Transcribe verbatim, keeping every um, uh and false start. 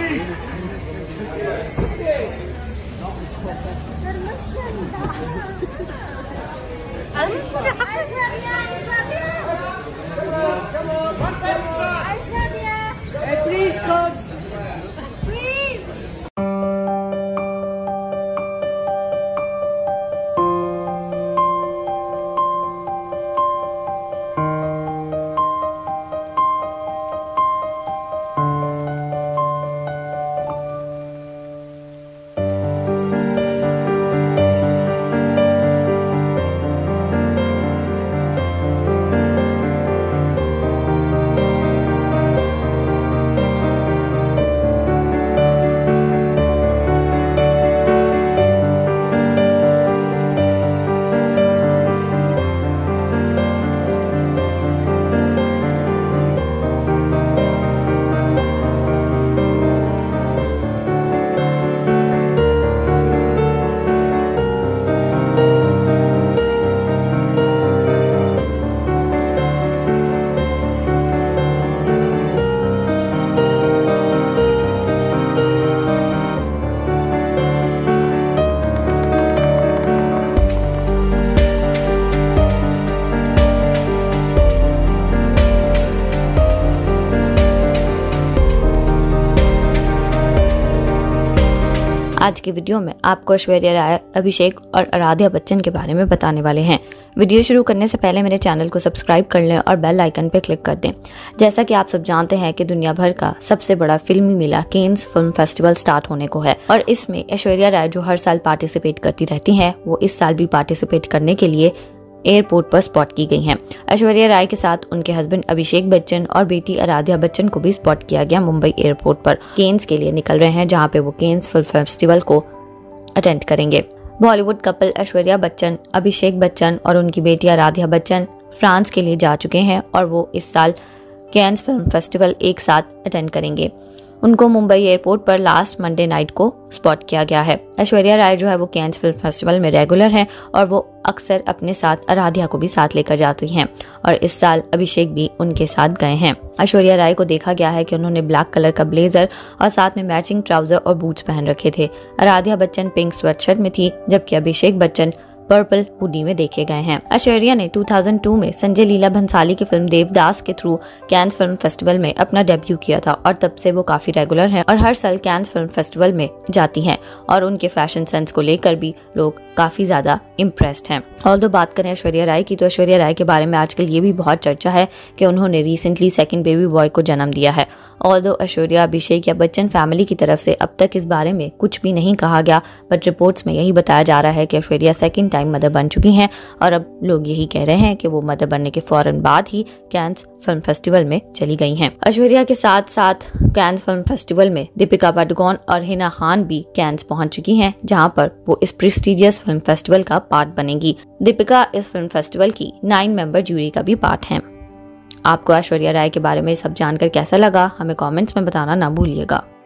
आज की वीडियो में आपको ऐश्वर्या राय, अभिषेक और आराध्या बच्चन के बारे में बताने वाले हैं। वीडियो शुरू करने से पहले मेरे चैनल को सब्सक्राइब कर लें और बेल आइकन पर क्लिक कर दें। जैसा कि आप सब जानते हैं कि दुनिया भर का सबसे बड़ा फिल्मी मेला कैन्स फिल्म फेस्टिवल स्टार्ट होने को है और इसमें ऐश्वर्या राय जो हर साल पार्टिसिपेट करती रहती हैं, वो इस साल भी पार्टिसिपेट करने के लिए एयरपोर्ट पर स्पॉट की गई हैं। ऐश्वर्या राय के साथ उनके हस्बैंड अभिषेक बच्चन और बेटी आराध्या बच्चन को भी स्पॉट किया गया मुंबई एयरपोर्ट पर। कैन्स के लिए निकल रहे हैं, जहां पे वो कैन्स फिल्म फेस्टिवल को अटेंड करेंगे। बॉलीवुड कपल ऐश्वर्या बच्चन, अभिषेक बच्चन और उनकी बेटी आराध्या बच्चन फ्रांस के लिए जा चुके हैं और वो इस साल कैन्स फिल्म फेस्टिवल एक साथ अटेंड करेंगे। उनको मुंबई एयरपोर्ट पर लास्ट मंडे नाइट को स्पॉट किया गया है। ऐश्वर्या राय जो है वो कैन्स फिल्म फेस्टिवल में रेगुलर हैं और वो अक्सर अपने साथ आराध्या को भी साथ लेकर जाती हैं और इस साल अभिषेक भी उनके साथ गए हैं। ऐश्वर्या राय को देखा गया है कि उन्होंने ब्लैक कलर का ब्लेजर और साथ में मैचिंग ट्राउजर और बूट्स पहन रखे थे। आराध्या बच्चन पिंक स्वेटशर्ट में थी, जबकि अभिषेक बच्चन पर्पल हुडी में देखे गए हैं। ऐश्वर्या ने दो हज़ार दो में संजय लीला भंसाली की फिल्म देवदास के थ्रू कैन्स फिल्म फेस्टिवल में अपना डेब्यू किया था और तब से वो काफी रेगुलर हैं और हर साल कैन्स फिल्म फेस्टिवल में जाती हैं और उनके फैशन सेंस को लेकर भी लोग काफी ज्यादा इम्प्रेस्ड हैं। ऑल्दो बात करें ऐश्वर्या राय की, तो ऐश्वर्या राय के बारे में आजकल ये भी बहुत चर्चा है कि उन्होंने रिसेंटली सेकंड बेबी बॉय को जन्म दिया है। ऑल्दो ऐश्वर्या, अभिषेक या बच्चन फैमिली की तरफ से अब तक इस बारे में कुछ भी नहीं कहा गया, बट रिपोर्ट्स में यही बताया जा रहा है कि ऐश्वर्या सेकंड टाइम मदर बन चुकी हैं और अब लोग यही कह रहे हैं कि वो मदर बनने के फौरन बाद ही कैन्स फिल्म फेस्टिवल में चली गई हैं। ऐश्वर्या के साथ साथ कैन्स फिल्म फेस्टिवल में दीपिका पादुकोण और हिना खान भी कैन्स पहुंच चुकी हैं, जहां पर वो इस प्रेस्टिजियस फिल्म फेस्टिवल का पार्ट बनेगी। दीपिका इस फिल्म फेस्टिवल की नाइन मेंबर जूरी का भी पार्ट है। आपको ऐश्वर्या राय के बारे में सब जानकर कैसा लगा, हमें कमेंट्स में बताना ना भूलिएगा।